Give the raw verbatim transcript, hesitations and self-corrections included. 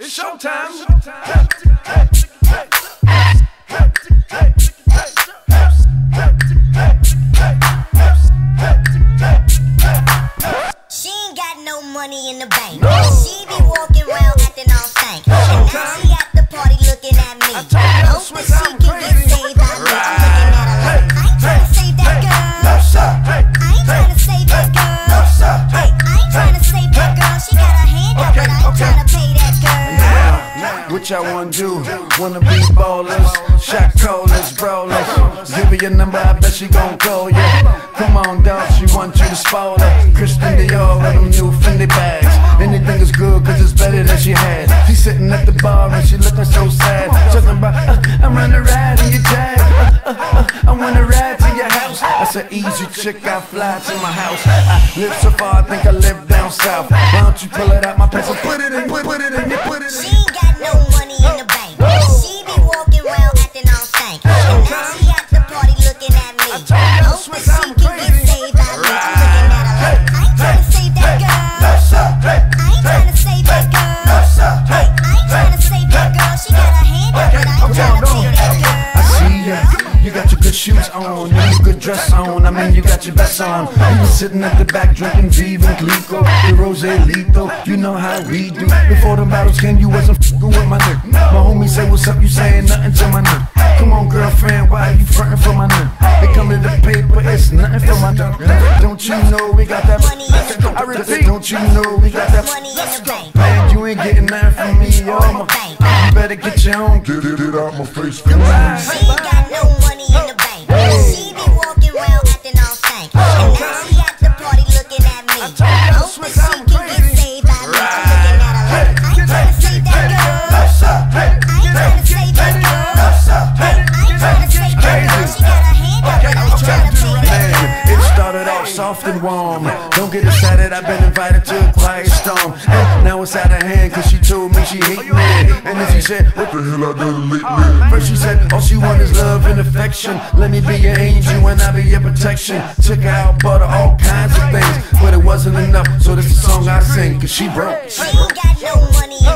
It's showtime. She ain't got no money in the bank. No. She be walking around acting all stank. And now she at the party looking at me. Hope that she can get saved by me. I'm looking at her like, I ain't tryna save that girl. No, sir. I ain't tryna save that girl. No, sir. Hey, I ain't tryna save that girl. She got her hand up, but I ain't tryna pay that girl. Now, what y'all wanna do? Wanna be ballers, shot callers, brawlers. Give her your number, I bet she gon' call ya. Come on, dog, she want you to spoil her. Christian Dior with them new Fendi bags. Anything is good, cause it's better than she had. She sitting at the bar and she looking so sad. Talking about, uh, I'm running ride in your jag. Uh, uh, uh, I wanna ride to your house. That's an easy chick, I fly to my house. I live so far, I think I live down south. Why don't you pull it out my pants and put it in, put, put it in, put it in. She ain't got no money in the bank. She be walking around acting all stank. And now she at the party looking at me. Hope that she can get saved by me. I'm looking at her like, I ain't tryna save that girl. I ain't tryna save that girl. Hey, I ain't tryna save that girl. She got her hand up, but I ain't tryna pay that girl. I see ya. You got your good shoes on, you got your good dress on. I mean, you got your best on. You been sitting at the back drinking Viva Glico, the Rose Lito. You know how we do. Before the bottles came, you wasn't f***ing with my nigga. My homie say, what's up? You saying nothing to my nigga. Come on, girlfriend, why are you frontin' for my nigga? It come to the paper, it's nothing for my nigga. Don't you know we got that money? I repeat, don't you know we got that money in the bank? Man, you ain't getting nothing from me, yo. You better get your own. Get it, it out my face. She ain't got no money in the bank. She be walking around acting all stank. And now she at the party looking at me. Hope that she can get saved by me. I'm looking at her like, I ain't tryna save that girl. I ain't tryna save that girl. Hey, I ain't tryna save that girl. She got her hand up, but I ain't tryna pay that girl. It started off soft and warm. Don't get excited, I've been invited to a quiet storm. And now it's out of hand, cause she told me she hate me. And then she said, what the hell I done lately? First she said, all she want is love and affection. Let me be your angel and I'll be your protection. Took her out, bought her all kinds of things, but it wasn't enough, so this is the song I sing, cause she broke. She ain't got no money in